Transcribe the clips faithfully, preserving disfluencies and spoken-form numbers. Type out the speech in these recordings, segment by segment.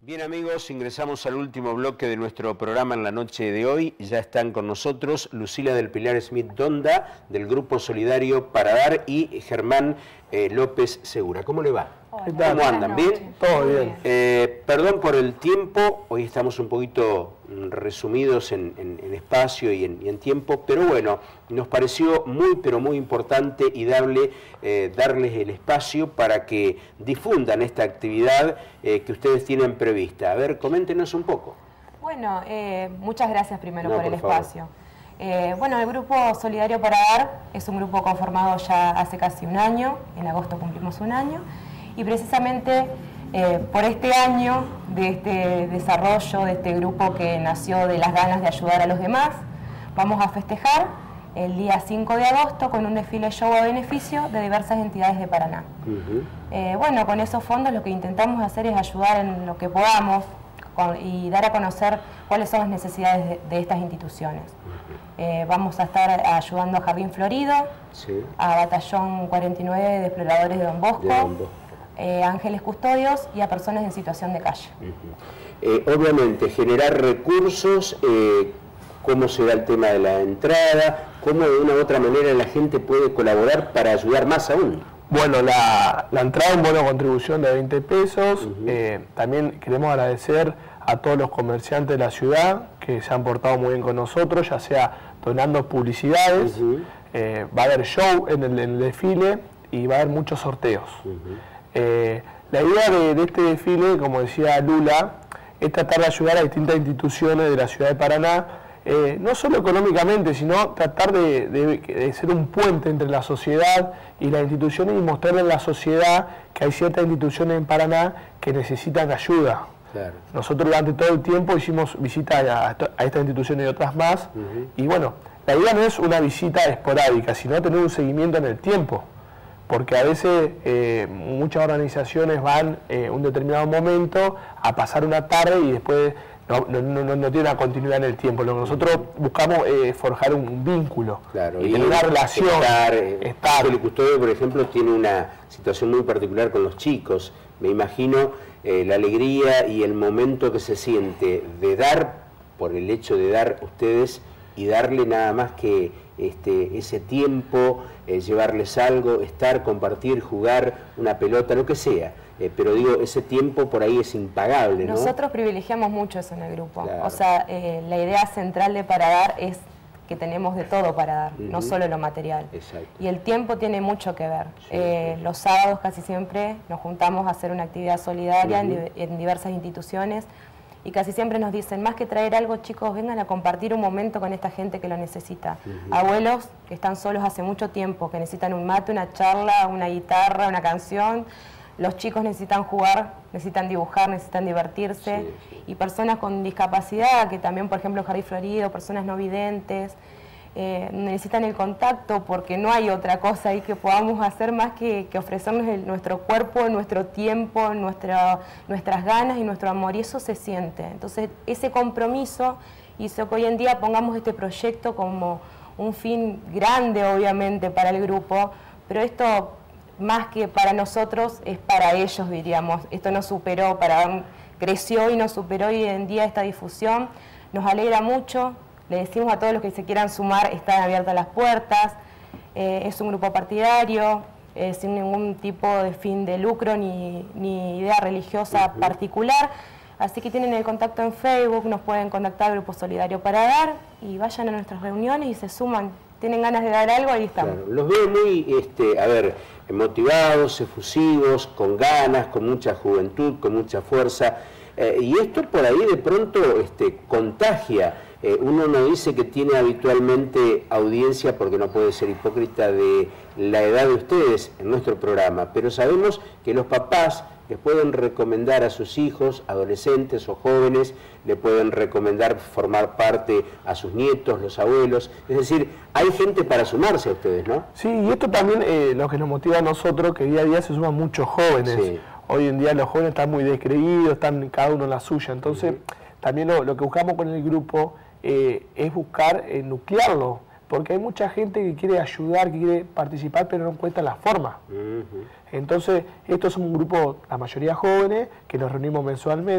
Bien amigos, ingresamos al último bloque de nuestro programa en la noche de hoy. Ya están con nosotros Lucila del Pilar Smith Donda, del Grupo Solidario Para Dar, y Germán eh, López Segura. ¿Cómo le va? Hola, ¿Cómo andan? ¿Bien? Todo bien. Eh, perdón por el tiempo, hoy estamos un poquito resumidos en, en, en espacio y en, y en tiempo, pero bueno, nos pareció muy pero muy importante y darle, eh, darles el espacio para que difundan esta actividad eh, que ustedes tienen prevista. A ver, coméntenos un poco. Bueno, eh, muchas gracias primero No, por el por favor. espacio. Eh, bueno, el Grupo Solidario Para Dar es un grupo conformado ya hace casi un año, en agosto cumplimos un año, y precisamente eh, por este año de este desarrollo, de este grupo que nació de las ganas de ayudar a los demás, vamos a festejar el día cinco de agosto con un desfile show a beneficio de diversas entidades de Paraná. Uh-huh. eh, bueno, con esos fondos lo que intentamos hacer es ayudar en lo que podamos con, y dar a conocer cuáles son las necesidades de, de estas instituciones. Uh-huh. eh, vamos a estar ayudando a Jardín Florido, sí. a Batallón cuarenta y nueve de Exploradores de Don Bosco, de Don Bosco. Eh, Ángeles Custodios y a personas en situación de calle. Uh-huh. eh, obviamente, generar recursos, eh, cómo se da el tema de la entrada, cómo de una u otra manera la gente puede colaborar para ayudar más aún. Bueno, la, la entrada en bono contribución de veinte pesos, uh-huh. eh, también queremos agradecer a todos los comerciantes de la ciudad que se han portado muy bien con nosotros, ya sea donando publicidades, uh-huh. eh, va a haber show en el, en el desfile y va a haber muchos sorteos. Uh-huh. Eh, la idea de, de este desfile, como decía Lula, es tratar de ayudar a distintas instituciones de la ciudad de Paraná, eh, no solo económicamente, sino tratar de, de, de ser un puente entre la sociedad y las instituciones y mostrarle a la sociedad que hay ciertas instituciones en Paraná que necesitan ayuda. Claro. Nosotros durante todo el tiempo hicimos visitas a, a estas instituciones y otras más, uh-huh. y bueno, la idea no es una visita esporádica, sino tener un seguimiento en el tiempo. Porque a veces eh, muchas organizaciones van en eh, un determinado momento a pasar una tarde y después no, no, no, no tiene una continuidad en el tiempo. Lo que nosotros buscamos es forjar un, un vínculo, claro, y, y tener una relación. Estar, estar. El custodio, por ejemplo, tiene una situación muy particular con los chicos. Me imagino eh, la alegría y el momento que se siente de dar, por el hecho de dar ustedes y darle nada más que este, ese tiempo, eh, llevarles algo, estar, compartir, jugar una pelota, lo que sea. Eh, pero digo, ese tiempo por ahí es impagable, ¿no? Nosotros privilegiamos mucho eso en el grupo. Claro. O sea, eh, la idea central de Para Dar es que tenemos de todo para dar, uh-huh. no solo lo material. Exacto. Y el tiempo tiene mucho que ver. Sí, eh, sí. Los sábados casi siempre nos juntamos a hacer una actividad solidaria uh-huh. en, en diversas instituciones. Y casi siempre nos dicen, más que traer algo, chicos, vengan a compartir un momento con esta gente que lo necesita. Uh-huh. Abuelos que están solos hace mucho tiempo, que necesitan un mate, una charla, una guitarra, una canción. Los chicos necesitan jugar, necesitan dibujar, necesitan divertirse. Sí, sí. Y personas con discapacidad, que también, por ejemplo, Jardín Florido, personas no videntes, eh, necesitan el contacto porque no hay otra cosa ahí que podamos hacer más que, que ofrecernos el, nuestro cuerpo, nuestro tiempo, nuestra, nuestras ganas y nuestro amor, y eso se siente. Entonces ese compromiso hizo que hoy en día pongamos este proyecto como un fin grande obviamente para el grupo, pero esto más que para nosotros es para ellos, diríamos. Esto nos superó, para, creció y nos superó hoy en día esta difusión, nos alegra mucho. Le decimos a todos los que se quieran sumar, están abiertas las puertas, eh, es un grupo partidario, eh, sin ningún tipo de fin de lucro ni, ni idea religiosa uh-huh. particular, así que tienen el contacto en Facebook, nos pueden contactar Grupo Solidario Para Dar y vayan a nuestras reuniones y se suman. Tienen ganas de dar algo, ahí estamos. Claro, los veo muy, este, a ver, motivados, efusivos, con ganas, con mucha juventud, con mucha fuerza, eh, y esto por ahí de pronto este, contagia. Eh, uno no dice que tiene habitualmente audiencia porque no puede ser hipócrita de la edad de ustedes en nuestro programa, pero sabemos que los papás les pueden recomendar a sus hijos, adolescentes o jóvenes, le pueden recomendar formar parte a sus nietos, los abuelos, es decir, hay gente para sumarse a ustedes, ¿no? Sí, y esto también eh, lo que nos motiva a nosotros, que día a día se suman muchos jóvenes. Sí. Hoy en día los jóvenes están muy descreídos, están cada uno en la suya, entonces uh-huh. también lo, lo que buscamos con el grupo Eh, es buscar eh, nuclearlo, porque hay mucha gente que quiere ayudar, que quiere participar, pero no encuentra la forma. Uh-huh. Entonces, esto es un grupo, la mayoría jóvenes, que nos reunimos mensualmente,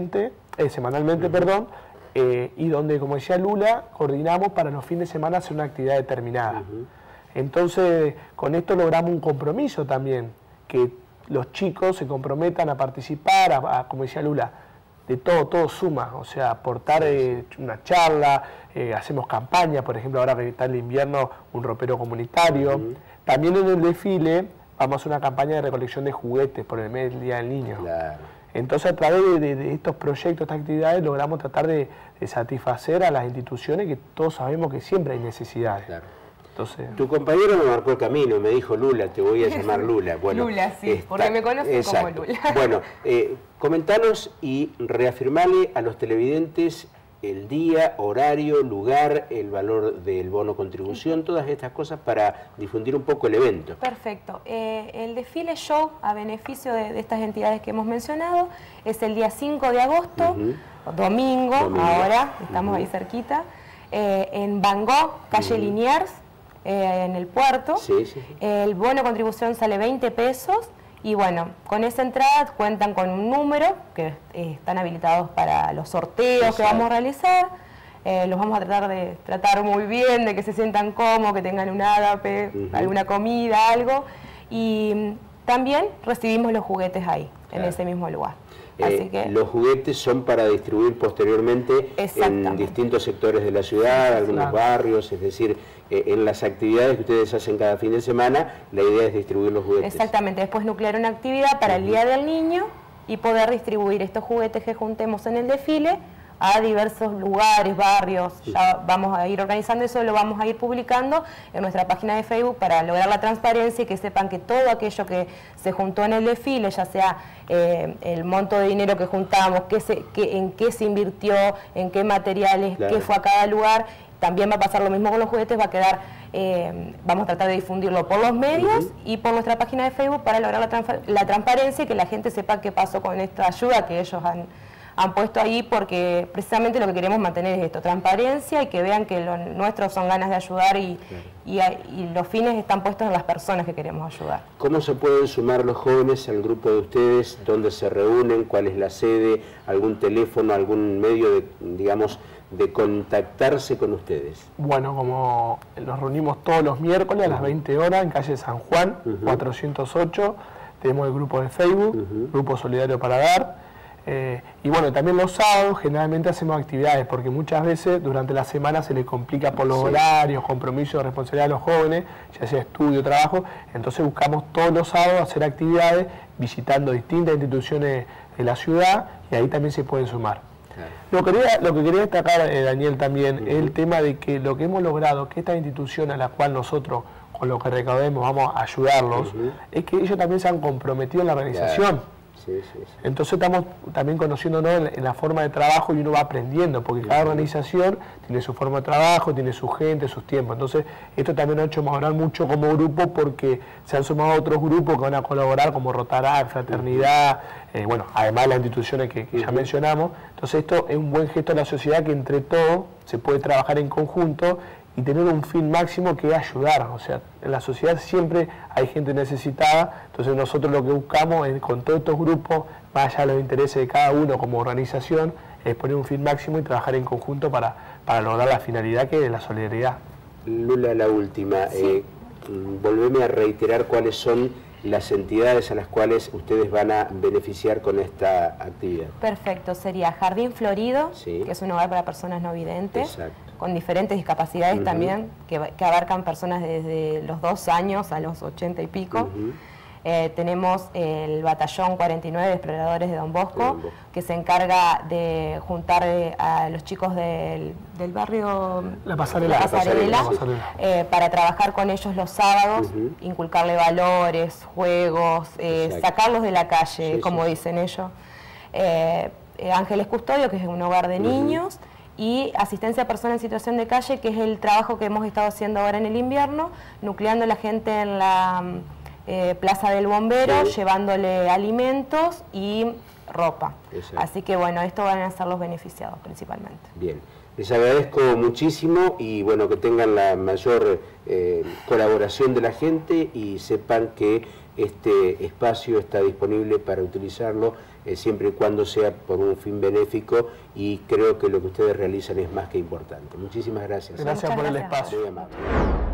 eh, semanalmente, uh-huh. perdón, eh, y donde, como decía Lula, coordinamos para los fines de semana hacer una actividad determinada. Uh-huh. Entonces, con esto logramos un compromiso también, que los chicos se comprometan a participar, a, a, como decía Lula, de todo, todo suma, o sea, aportar eh, una charla, eh, hacemos campaña, por ejemplo, ahora que está el invierno, un ropero comunitario. Uh-huh. También en el desfile vamos a hacer una campaña de recolección de juguetes por el mes del Día del Niño. Claro. Entonces, a través de, de, de estos proyectos, estas actividades, logramos tratar de, de satisfacer a las instituciones que todos sabemos que siempre hay necesidades. Claro. Entonces, tu compañero me marcó el camino, me dijo Lula, te voy a llamar Lula. Bueno, Lula, sí, está, porque me conocen exacto. como Lula. Bueno, eh, comentanos y reafirmale a los televidentes el día, horario, lugar, el valor del bono contribución, todas estas cosas para difundir un poco el evento. Perfecto. Eh, el desfile show a beneficio de, de estas entidades que hemos mencionado es el día cinco de agosto, uh-huh. domingo, domingo, ahora, estamos uh-huh. ahí cerquita, eh, en Van Gogh, calle uh-huh. Liniers, Eh, en el puerto. Sí, sí, sí. El bono contribución sale veinte pesos y bueno, con esa entrada cuentan con un número que eh, están habilitados para los sorteos Exacto. que vamos a realizar. Eh, los vamos a tratar de tratar muy bien, de que se sientan cómodos, que tengan un ágape, uh-huh. alguna comida, algo. Y también recibimos los juguetes ahí, claro. en ese mismo lugar. Así que, eh, los juguetes son para distribuir posteriormente en distintos sectores de la ciudad, algunos claro. barrios, es decir, eh, en las actividades que ustedes hacen cada fin de semana, la idea es distribuir los juguetes. Exactamente, después nuclear una actividad para uh-huh. el Día del Niño y poder distribuir estos juguetes que juntemos en el desfile a diversos lugares, barrios. Ya vamos a ir organizando eso, lo vamos a ir publicando en nuestra página de Facebook para lograr la transparencia y que sepan que todo aquello que se juntó en el desfile, ya sea eh, el monto de dinero que juntamos, qué se, qué, en qué se invirtió, en qué materiales, claro. qué fue a cada lugar, también va a pasar lo mismo con los juguetes, va a quedar, eh, vamos a tratar de difundirlo por los medios uh-huh. y por nuestra página de Facebook para lograr la, la transparencia y que la gente sepa qué pasó con esta ayuda que ellos han han puesto ahí, porque precisamente lo que queremos mantener es esto, transparencia y que vean que lo nuestro son ganas de ayudar y, claro. y, y los fines están puestos en las personas que queremos ayudar. ¿Cómo se pueden sumar los jóvenes al grupo de ustedes? ¿Dónde se reúnen? ¿Cuál es la sede? ¿Algún teléfono? ¿Algún medio de, digamos, de contactarse con ustedes? Bueno, como nos reunimos todos los miércoles a las veinte horas en calle San Juan, uh-huh. cuatrocientos ocho, tenemos el grupo de Facebook, uh-huh. Grupo Solidario para Dar. Eh, y bueno, también los sábados generalmente hacemos actividades, porque muchas veces durante la semana se les complica por los sí. horarios, compromisos, responsabilidad de los jóvenes, ya sea estudio, trabajo, entonces buscamos todos los sábados hacer actividades visitando distintas instituciones de la ciudad y ahí también se pueden sumar. Claro. Lo, que quería, lo que quería destacar, eh, Daniel, también uh-huh. es el tema de que lo que hemos logrado, que esta institución a la cual nosotros con lo que recaudemos vamos a ayudarlos, uh-huh. es que ellos también se han comprometido en la organización. Claro. Sí, sí, sí. Entonces estamos también conociéndonos en, en la forma de trabajo y uno va aprendiendo, porque cada organización tiene su forma de trabajo, tiene su gente, sus tiempos. Entonces esto también nos ha hecho mejorar mucho como grupo, porque se han sumado otros grupos que van a colaborar, como Rotaract, Fraternidad, eh, bueno, además de las instituciones que, que ya mencionamos. Entonces esto es un buen gesto a la sociedad, que entre todos se puede trabajar en conjunto y tener un fin máximo, que es ayudar. O sea, en la sociedad siempre hay gente necesitada, entonces nosotros lo que buscamos es, con todos estos grupos, más allá de los intereses de cada uno como organización, es poner un fin máximo y trabajar en conjunto para, para lograr la finalidad, que es la solidaridad. Lula, la última, sí. eh, volveme a reiterar cuáles son las entidades a las cuales ustedes van a beneficiar con esta actividad. Perfecto, sería Jardín Florido, sí. que es un hogar para personas no videntes, Exacto. con diferentes discapacidades uh-huh. también, que, que abarcan personas desde los dos años a los ochenta y pico. Uh-huh. Eh, tenemos el Batallón cuarenta y nueve de Exploradores de Don Bosco, Don Bosco, que se encarga de juntar eh, a los chicos del, del barrio La Pasarela, la Pasarela, la Pasarela. Eh, para trabajar con ellos los sábados, uh-huh. inculcarle valores, juegos, eh, sacarlos de la calle, sí, como sí. dicen ellos. Eh, eh, Ángeles Custodio, que es un hogar de uh-huh. niños, y asistencia a personas en situación de calle, que es el trabajo que hemos estado haciendo ahora en el invierno, nucleando a la gente en la... Eh, Plaza del Bombero, sí. llevándole alimentos y ropa. Exacto. Así que bueno, esto van a ser los beneficiados principalmente. Bien, les agradezco muchísimo y bueno, que tengan la mayor eh, colaboración de la gente y sepan que este espacio está disponible para utilizarlo eh, siempre y cuando sea por un fin benéfico, y creo que lo que ustedes realizan es más que importante. Muchísimas gracias. Gracias Muchas por el gracias. espacio. Muy amable.